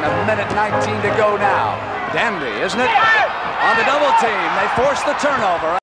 a minute 19 to go now. Dandy, isn't it? On the double team, they force the turnover.